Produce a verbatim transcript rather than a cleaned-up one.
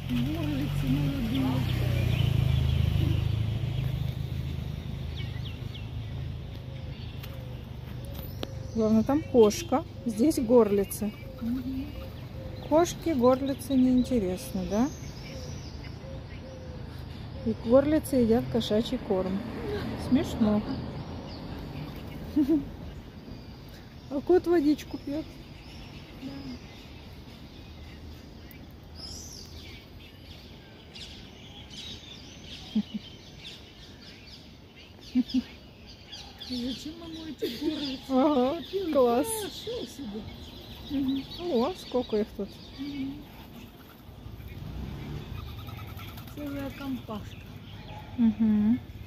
Горлицы молодые. Главное, там кошка, здесь горлицы. Угу. Кошки, горлицы неинтересны, да? И горлицы едят кошачий корм. Смешно. А кот водичку пьет. Зачем ему эти горлицы? Ага, И он класс. пошел себе. Угу. О, сколько их тут. Угу. Целая компашка. Угу.